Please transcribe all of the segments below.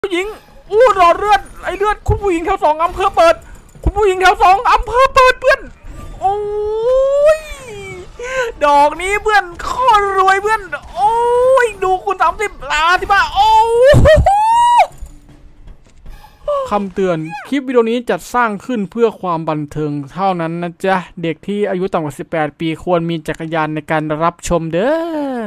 ผู้หญิงอู้รอเลือดไอเลือดคุณผู้หญิงแถว2อำเภอเปิดคุณผู้หญิงแถว2อำเภอเปิดเพื่อนโอ้ยดอกนี้เพื่อนโคตรรวยเพื่อนโอ้ยดูคุณ30 ล้านที่บ้าโอ้คำเตือนคลิปวิดีโอนี้จัดสร้างขึ้นเพื่อความบันเทิงเท่านั้นนะจ๊ะเด็กที่อายุต่ำกว่า18 ปีควรมีจักรยานในการรับชมเด้อ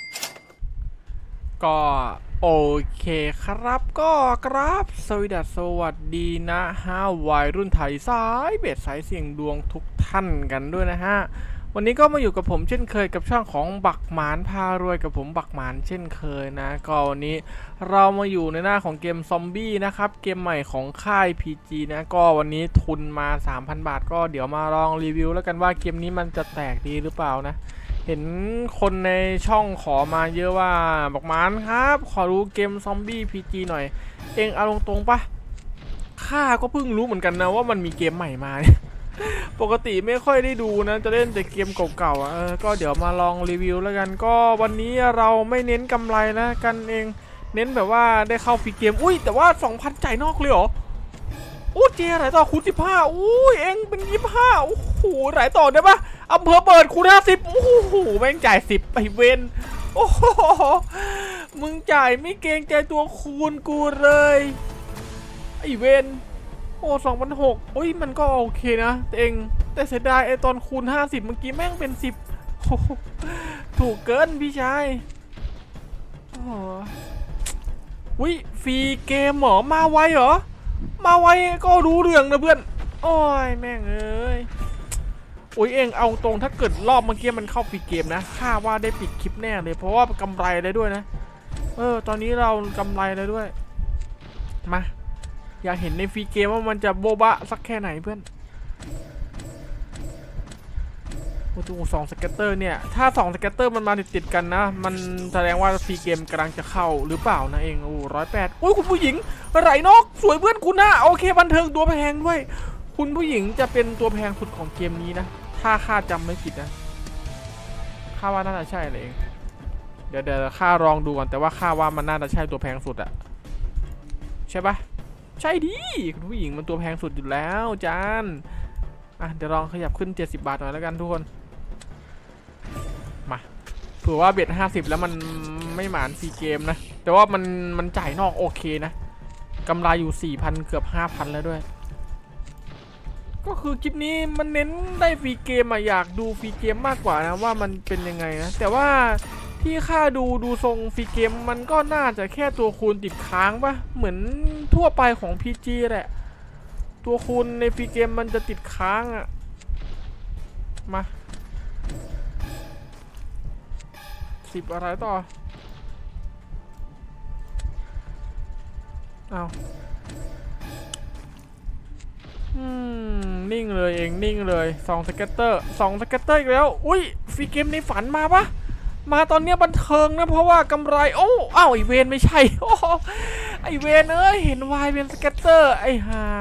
ก็โอเคครับก็ครับสวัสดีนะฮะวัยรุ่นไทยสายเบ็ดสายเสี่ยงดวงทุกท่านกันด้วยนะฮะวันนี้ก็มาอยู่กับผมเช่นเคยกับช่องของบักหมานพารวยกับผมบักหมานเช่นเคยนะก็วันนี้เรามาอยู่ในหน้าของเกมซอมบี้นะครับเกมใหม่ของค่าย PG นะก็วันนี้ทุนมา 3,000 บาทก็เดี๋ยวมาลองรีวิวแล้วกันว่าเกมนี้มันจะแตกดีหรือเปล่านะเห็นคนในช่องขอมาเยอะว่าบักหมานครับขอรู้เกมซอมบี้ PG หน่อยเองเอาตรงๆปะข้าก็เพิ่งรู้เหมือนกันนะว่ามันมีเกมใหม่มาปกติไม่ค่อยได้ดูนะจะเล่นแต่เกมเก่าๆก็เดี๋ยวมาลองรีวิวแล้วกันก็วันนี้เราไม่เน้นกำไรนะกันเองเน้นแบบว่าได้เข้าฟรีเกมอุ้ยแต่ว่า 2,000 จ่ายนอกเลยเหรอโอ้เจไหนต่อคูณ15อุ้ยเองเป็น25โอ้โหไหนต่อได้ปะอำเภอเปิดคูณ50โอ้โหแม่งจ่าย10ไปเว้นโอ้โหมึงจ่ายไม่เกรงใจตัวคูณกูเลยไอเวนโอ้2,600โอ้ยมันก็โอเคนะแต่เสียดายไอตอนคูณ50เมื่อกี้แม่งเป็น10โอ้ถูกเกินพี่ชายโอ้วิฟรีเกมเหรอมาไวเหรอมาไวก็รู้เรื่องนะเพื่อนโอ้ยแม่งเอ้ยโอ้ยเองเอาตรงถ้าเกิดรอบเมื่อกี้มันเข้าฟรีเกมนะข้าว่าได้ปิดคลิปแน่เลยเพราะว่ากำไรเลยด้วยนะตอนนี้เรากำไรเลยด้วยมาอยากเห็นในฟรีเกมว่ามันจะโบบะสักแค่ไหนเพื่อนโอ้โห2 สเก็ตเตอร์เนี่ยถ้า2 สเก็ตเตอร์มันมาติดกันนะมันแสดงว่าฟรีเกมกำลังจะเข้าหรือเปล่านะเองโอ้108โอ้ยคุณผู้หญิงไหลนกสวยเพื่อนคุณนะโอเคบันเทิงตัวแพงด้วยคุณผู้หญิงจะเป็นตัวแพงสุดของเกมนี้นะถ้าข้าจำไม่ผิดนะข้าว่าน่าจะใช่เลยเองเดี๋ยวข้าลองดูก่อนแต่ว่าข้าว่ามันน่าจะใช่ตัวแพงสุดอะใช่ปะใช่ดิคุณผู้หญิงมันตัวแพงสุดอยู่แล้วจานเดี๋ยวลองขยับขึ้น70 บาทหน่อยแล้วกันทุกคนมาเผื่อว่าเบ็ด50แล้วมันไม่หมานฟรีเกมนะแต่ว่ามันจ่ายนอกโอเคนะกำไรอยู่ 4,000 เกือบ 5,000 แล้วด้วยก็คือคลิปนี้มันเน้นได้ฟรีเกมอยากดูฟรีเกมมากกว่านะว่ามันเป็นยังไงนะแต่ว่าที่ค่าดูทรงฟรีเกมมันก็น่าจะแค่ตัวคูณติดค้างปะเหมือนทั่วไปของ PG แหละตัวคูณในฟรีเกมมันจะติดค้างมา10อะไรต่อเอานิ่งเลยเองนิ่งเลย2 สเก็ตเตอร์อีกแล้วอุ้ยฟรีเกมในฝันมาปะมาตอนนี้บันเทิงนะเพราะว่ากำไรโอ้อ้าวไอเวนไม่ใช่โอ้ไอเวนเห็นวายเป็นสเก็ตเตอร์ไอห่า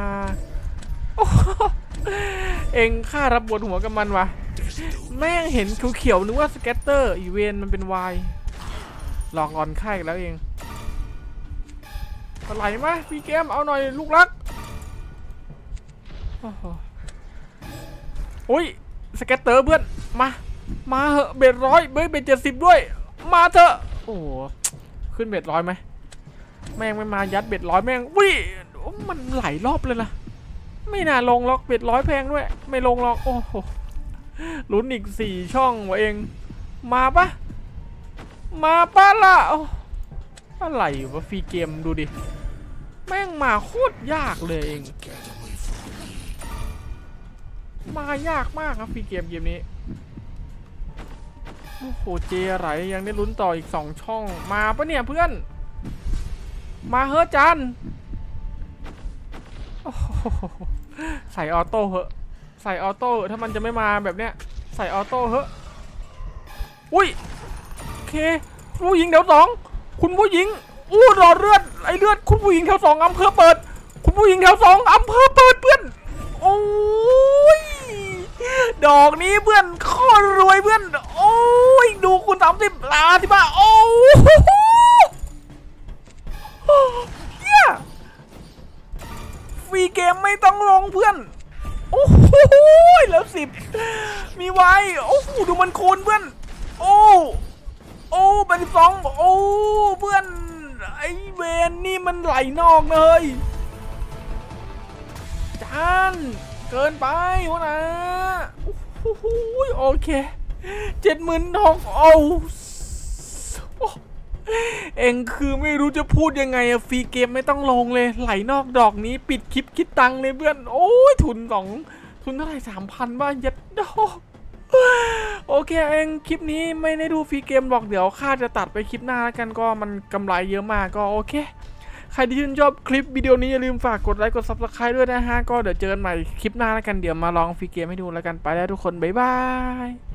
เองข้ารับบทหัวกับมันวะแม่งเห็นเขียวๆนึกว่าสเก็ตเตอร์อีเวนมันเป็นวายหลอกอ่อนค่ายแล้วเองไหลมาฟรีเกมเอาหน่อยลูกรักโอ้ยสเก็ตเตอร์เพื่อนมาเหอะเบ็ด100เบ็ด70ด้วยมาเถอะโอ้ขึ้นเบ็ด100ไหมแม่งไม่มายัดเบ็ด100แม่งวิ่งมันไหลรอบเลยล่ะไม่น่าลงล็อกเบ็ด100แพงด้วยไม่ลงล็อกโอ้โหลุ้นอีก4 ช่องวะเองมาปะล่ะอะไรวะฟรีเกมดูดิแม่งมาโคตรยากเลยเองมายากมากครับฟรีเกมนี้โอ้โหเจไรยังได้ลุ้นต่ออีก2 ช่องมาปะเนี่ยเพื่อนมาเฮ้จันใส่ออโต้เหอะใส่ออโต้ถ้ามันจะไม่มาแบบเนี้ยใส่ออโต้เหอะอุ้ยโอเคผู้หญิงแถว2คุณผู้หญิงอู้รอเลือดไอเลือดคุณผู้หญิงแถว2อำเภอเปิดคุณผู้หญิงแถว2อำเภอเปิดเพื่อนโอ้ยดอกนี้เพื่อนโคตรรวยเพื่อนโอ้ยดูคุณ30 ล้านที่บ้าโอ้เฮียไม่ต้องลงเพื่อนโอ้โหแล้ว10มีไว้โอ้โหดูมันคูณเพื่อนโอ้เป็น2โอ้เพื่อนไอเวนนี่มันไหลนอกเลยจานเกินไปวะนะโอ้โหโอเค70,000 ทองโอ้เองคือไม่รู้จะพูดยังไงอะฟรีเกมไม่ต้องลงเลยไหลนอกดอกนี้ปิดคลิปคิดตังค์เลยเพื่อนโอ้ยทุนเท่าไหร่3,000 บ้างยัดดอกโอเคเองคลิปนี้ไม่ได้ดูฟรีเกมหรอกเดี๋ยวข้าจะตัดไปคลิปหน้าแล้วกันก็มันกำไรเยอะมากก็โอเคใครที่ชื่นชอบคลิปวิดีโอนี้อย่าลืมฝากกดไลค์กด Subscribe ด้วยนะฮะก็เดี๋ยวเจอกันใหม่คลิปหน้าแล้วกันเดี๋ยวมาลองฟรีเกมให้ดูแล้วกันไปแล้วทุกคนบ๊ายบาย